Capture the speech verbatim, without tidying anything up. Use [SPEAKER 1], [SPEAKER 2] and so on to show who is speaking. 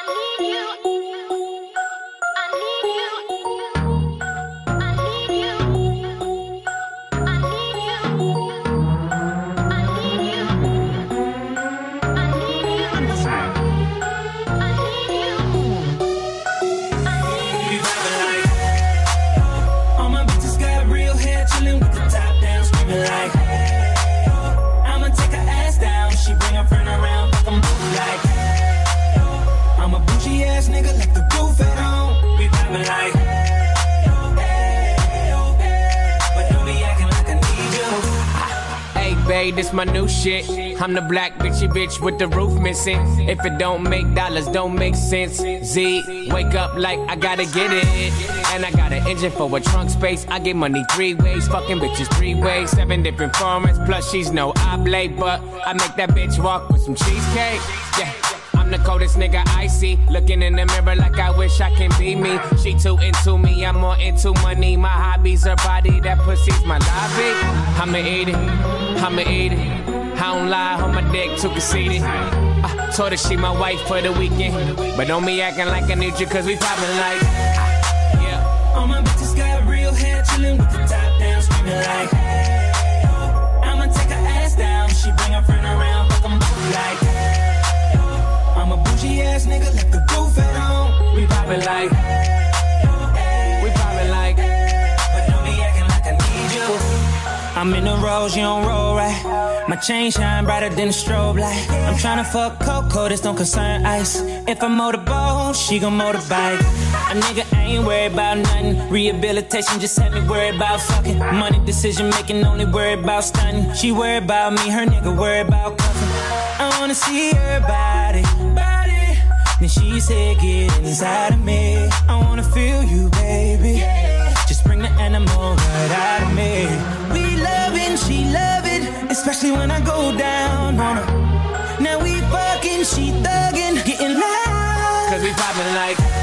[SPEAKER 1] This my new shit. I'm the black bitchy bitch with the roof missing. If it don't make dollars, don't make sense. Z, wake up like I gotta get it. And I got an engine for a trunk space. I get money three ways, fucking bitches three ways. Seven different formats, plus she's no oblate. But I make that bitch walk with some cheesecake. Yeah. I'm the coldest nigga I see. Looking in the mirror like I wish I can be me. She too into me, I'm more into money. My hobbies, her body, that pussy's my lobby. I'ma eat it, I'ma eat it. I don't lie, on my dick too conceited. I told her she my wife for the weekend. But don't be acting like I need you cause we poppin' like uh, yeah.
[SPEAKER 2] All my bitches got real hair, chillin' with the top down, screamin' like hey, oh. I'ma take her ass down, she bring her friend around, fuck 'em both like hey, oh. I'm a bougie ass nigga, left the roof at home. We poppin' like hey, oh, hey, we poppin' like hey, but don't be acting like I need you. I'm in the rose, you don't roll right. My chain shine brighter than a strobe light. I'm tryna fuck Coco, this don't concern ice. If I motorboat, she gon' motorbike. A nigga ain't worried about nothing. Rehabilitation just had me worried about fucking. Money decision making, only worried about stunning. She worried about me, her nigga worried about cuffing. I wanna see her body, body. Then she said get inside of me. I wanna feel you, baby. Just bring the animal right out of me. We loving, she love it, especially when I go down on her. Now we fucking, she thuggin', getting loud.
[SPEAKER 1] Cause we poppin' like